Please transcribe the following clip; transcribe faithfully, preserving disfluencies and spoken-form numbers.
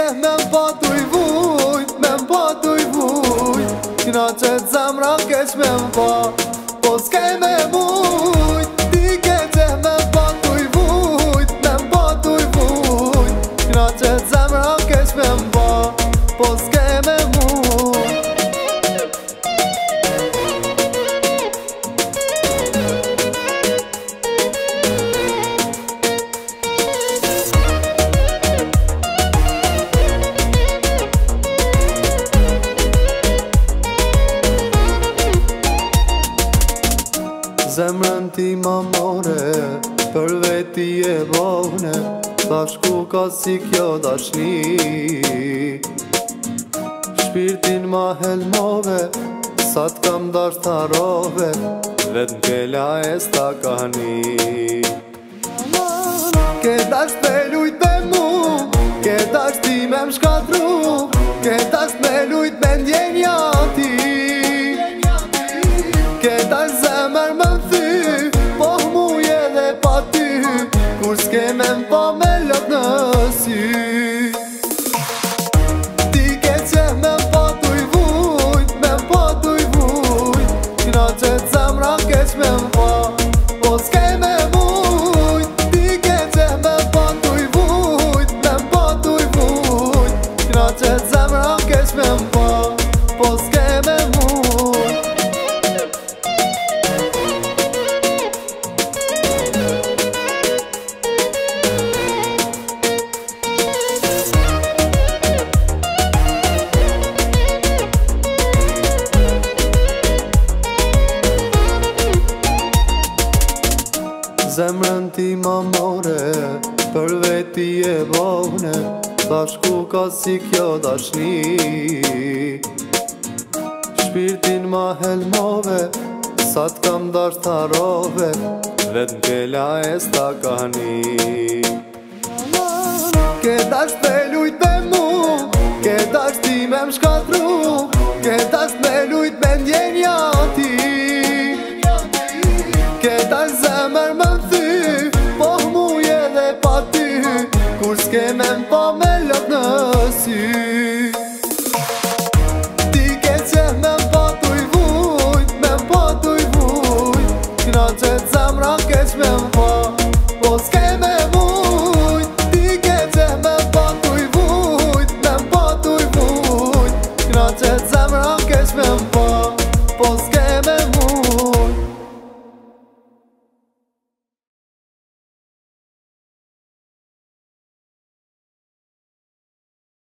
ke me mba tuj vujt, me mba tuj vujt. Knaqet zemra keq me mba, po s'ke me mujt. Ti ke qe me mba tuj vujt, me mba tuj vujt. Knaqet zemra keq me mba, po s'ke me mujt. Zemrën ti ma more, për veti e bone. Thash ku ka si kjo dashni, shpirtin ma helmove, sa t'kam dash t'arove, vet n'kela e s'ta kahni. Ke dash me lujt me mu, ke dash ti me m'shkatru, ke dash me lujt me ndjenja ti. Ke dash zemër më m'thy, po muje dhe pa ty, kur s'ke me m'pa me lot në sy. Ti ke qe me m'pa tuj vujt, me m'pa tuj vujt. Knaqet zemra keq me m'pa, po s'ke me mujt. Ti ke qe me m'pa tuj vujt, me m'pa tuj vujt. Knaqet zemra keq me m'pa, po s'ke me mujt. Zemrën ti ma more, për veti e bone. Thash ku ka si kjo dashni, shpirtin ma helmove, sa t'kam dash t'arove, vet n'kela e s'ta kahni. Ke dash me lujt me mu, ke dash ti me m'shkatru, ke dash me lujt me ndjenja ti. Ke dash zemër më m'thy, po muje dhe pa ty, kur s'ke me m'pa me lot në sy. Ti ke qe me m'pa tuj vujt, me m'pa tuj vujt. Knaqet zemra keq me m'pa,